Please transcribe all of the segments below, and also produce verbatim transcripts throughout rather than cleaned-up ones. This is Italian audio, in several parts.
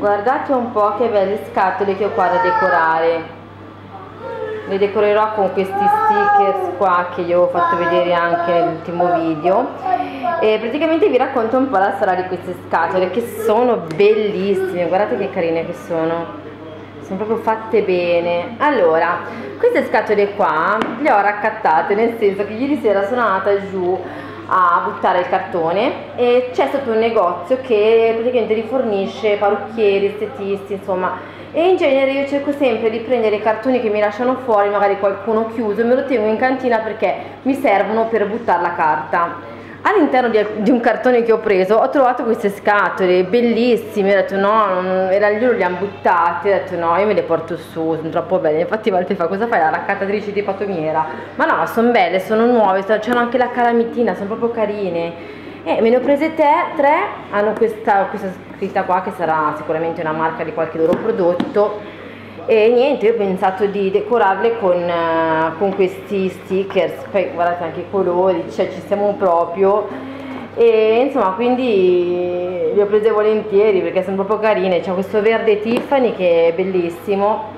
Guardate un po' che belle scatole che ho qua da decorare. Le decorerò con questi stickers qua che io ho fatto vedere anche nell'ultimo video, e praticamente vi racconto un po' la storia di queste scatole, che sono bellissime. Guardate che carine che sono, sono proprio fatte bene. Allora, queste scatole qua le ho raccattate, nel senso che ieri sera sono andata giù a buttare il cartone e c'è stato un negozio che praticamente rifornisce parrucchieri, estetisti, insomma, e in genere io cerco sempre di prendere i cartoni che mi lasciano fuori, magari qualcuno chiuso, e me lo tengo in cantina perché mi servono per buttare la carta. All'interno di, di un cartone che ho preso ho trovato queste scatole bellissime, ho detto no, non, era lì, le hanno buttate, ho detto no, io me le porto su, sono troppo belle. Infatti volte fa, cosa fai, la raccattatrice di patomiera? Ma no, sono belle, sono nuove, c'hanno anche la calamitina, sono proprio carine. E me ne ho prese te, tre, hanno questa, questa scritta qua che sarà sicuramente una marca di qualche loro prodotto. E niente, io ho pensato di decorarle con, uh, con questi stickers, poi guardate anche i colori, cioè ci siamo proprio, e insomma quindi le ho prese volentieri perché sono proprio carine. C'è questo verde Tiffany che è bellissimo.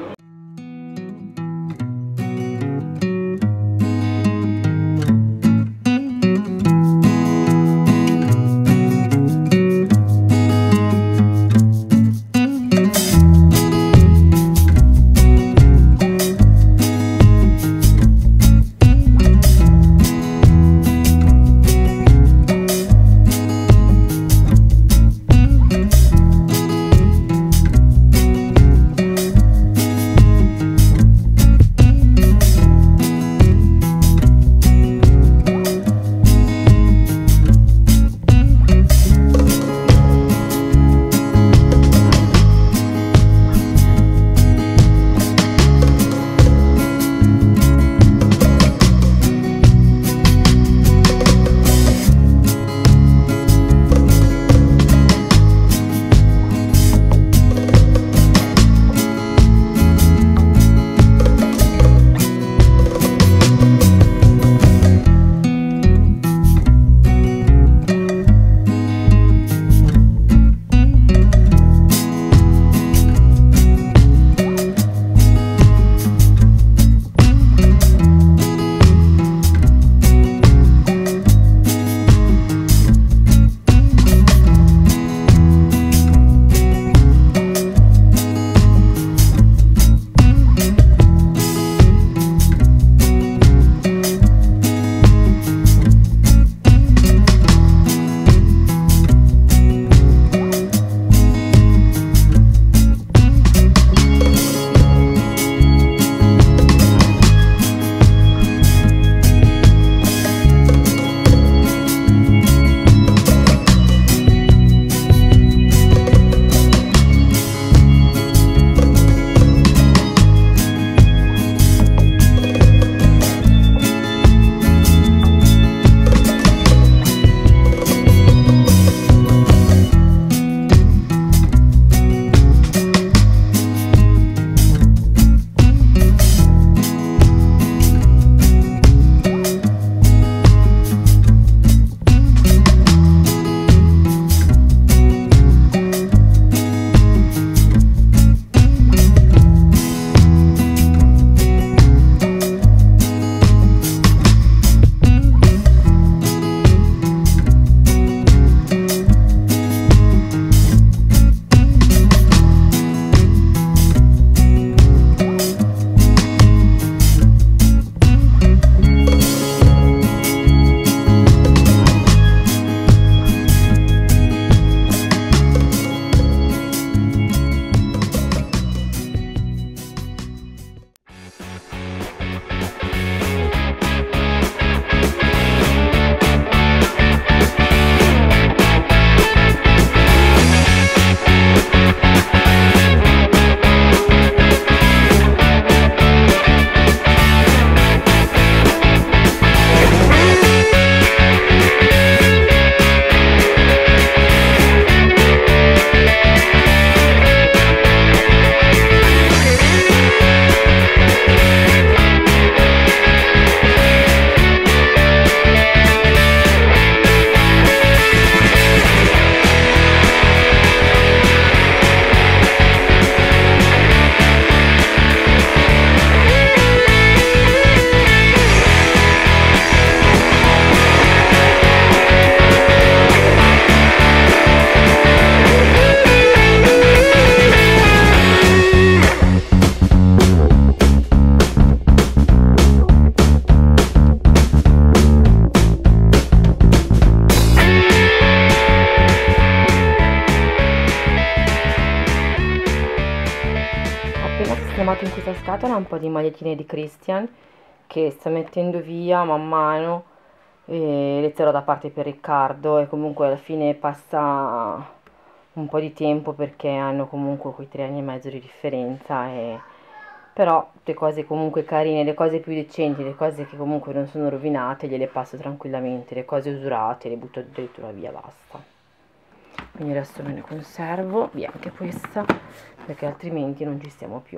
sistemato in questa scatola un po' di maglietine di Christian che sto mettendo via man mano e le terrò da parte per Riccardo, e comunque alla fine passa un po' di tempo perché hanno comunque quei tre anni e mezzo di differenza, e però le cose comunque carine, le cose più decenti, le cose che comunque non sono rovinate gliele passo tranquillamente, le cose usurate le butto addirittura via, basta. Quindi adesso me ne conservo via anche questa perché altrimenti non ci stiamo più.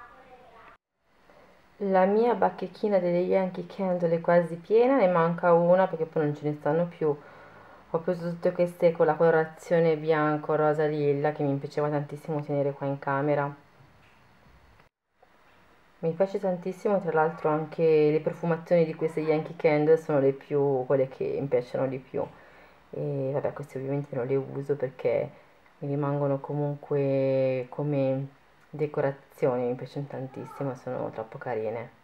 La mia bacchechina delle Yankee Candle è quasi piena, ne manca una perché poi non ce ne stanno più. Ho preso tutte queste con la colorazione bianco, rosa, lilla, che mi piaceva tantissimo tenere qua in camera. Mi piace tantissimo, tra l'altro anche le profumazioni di queste Yankee Candle sono le più, quelle che mi piacciono di più. E vabbè, queste ovviamente non le uso perché mi rimangono comunque come decorazioni, mi piacciono tantissimo, sono troppo carine.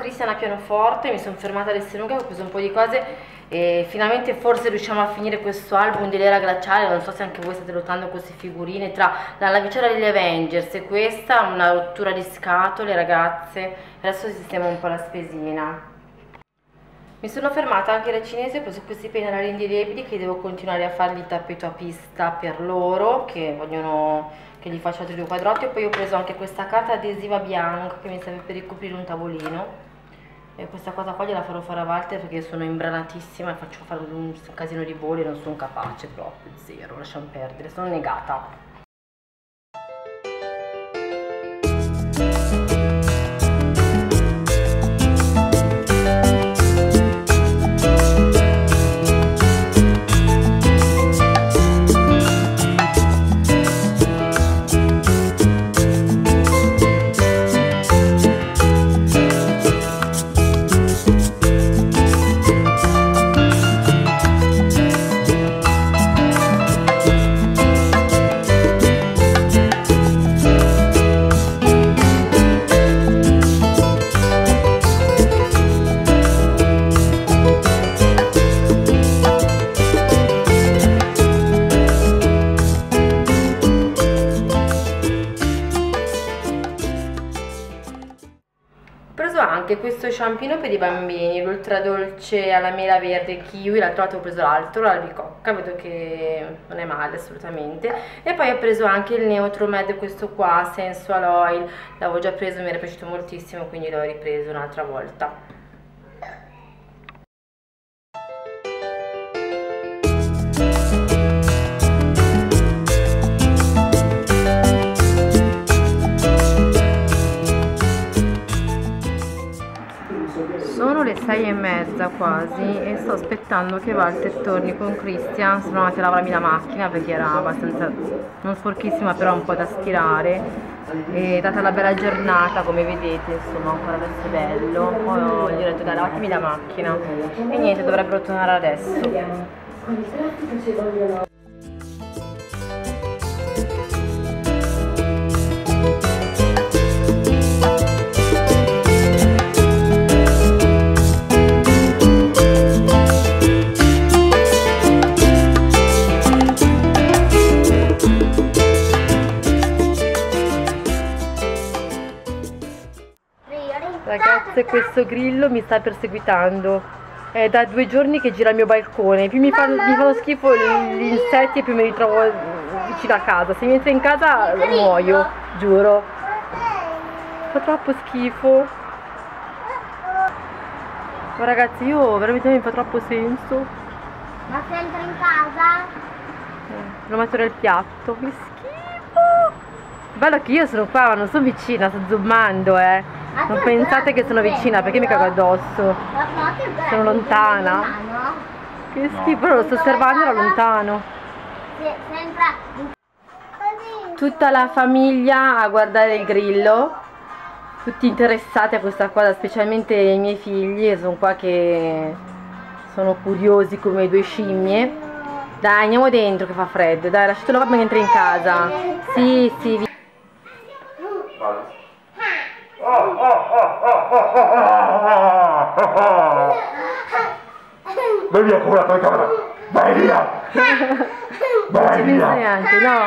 Christian a pianoforte, mi sono fermata alle Estenuga, ho preso un po' di cose e finalmente forse riusciamo a finire questo album di L'era glaciale. Non so se anche voi state lottando con queste figurine, tra la navicella degli Avengers e questa, una rottura di scatole ragazze. Adesso sistemo un po' la spesina. Mi sono fermata anche da cinese, ho preso questi pennarelli indelebili che devo continuare a fargli il tappeto a pista per loro, che vogliono che gli faccia altri due quadrotti. E poi ho preso anche questa carta adesiva bianca che mi serve per ricoprire un tavolino, e questa cosa qua gliela farò fare a Walter perché sono imbranatissima e faccio fare un casino di voli e non sono capace proprio, zero, lasciamo perdere, sono negata. Anche questo sciampino per i bambini, l'ultra dolce alla mela verde kiwi, l'altro volta ho preso l'altro, l'albicocca, vedo che non è male assolutamente. E poi ho preso anche il Neutro Med, questo qua, Sensual Oil, l'avevo già preso, mi era piaciuto moltissimo, quindi l'ho ripreso un'altra volta. Sono le sei e mezza quasi e sto aspettando che Walter torni con Christian. Sono andati a lavarmi la macchina perché era abbastanza, non sporchissima, però un po' da stirare, e data la bella giornata come vedete insomma ancora adesso è bello. Ho gli ho detto dai, lavatemi la macchina e niente, dovrebbero tornare adesso. Ragazze, questo grillo mi sta perseguitando, è da due giorni che gira il mio balcone, più mi, fa, mi fanno schifo gli insetti e più mi ritrovo vicino a casa. Se mi entra in casa muoio, giuro, fa troppo schifo. Ma ragazzi, io veramente mi fa troppo senso. Ma se entra in casa? Eh, lo metto nel piatto, che schifo. Bello che io sono qua ma non sono vicina, sto zoomando, eh. Non pensate che sono vicina perché mi cago addosso. Sono lontana. Che schifo, però lo sto osservando da lontano. Tutta la famiglia a guardare il grillo, tutti interessati a questa cosa, specialmente i miei figli, sono qua che sono curiosi come due scimmie. Dai, andiamo dentro che fa freddo, dai, lasciatelo qua che entri in casa. Sì, sì. Vai via con la telecamera! Vai via! Vai via! Non ci neanche, no!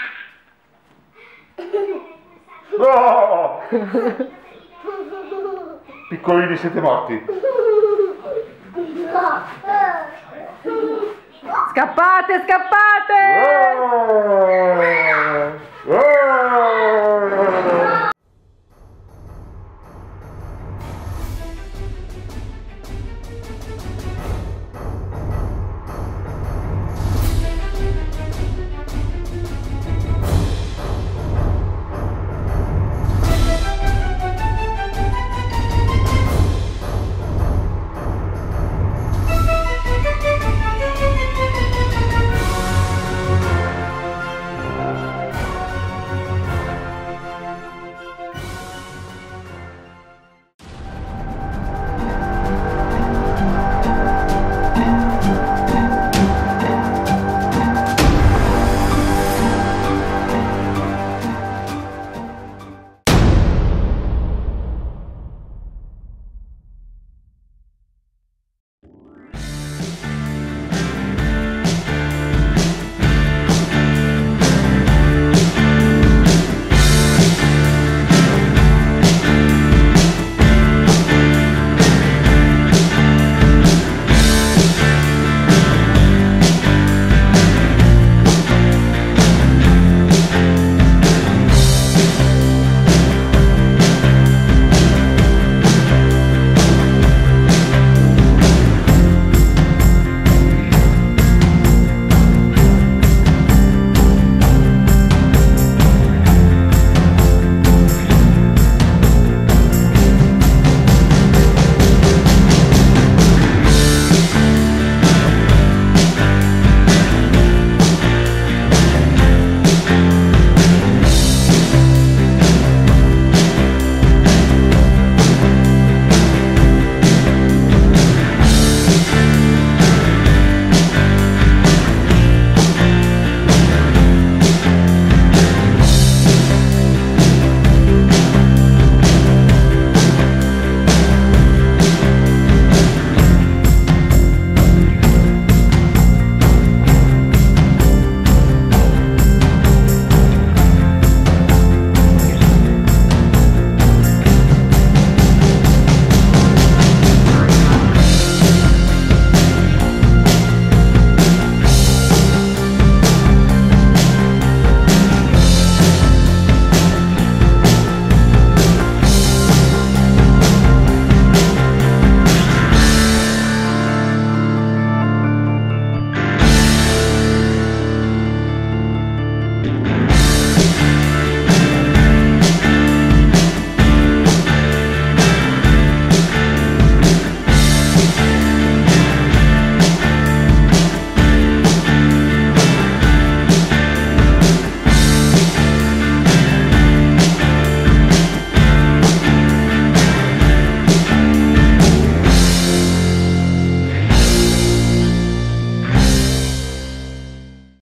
No! Piccolini, siete morti! Scappate, scappate! No!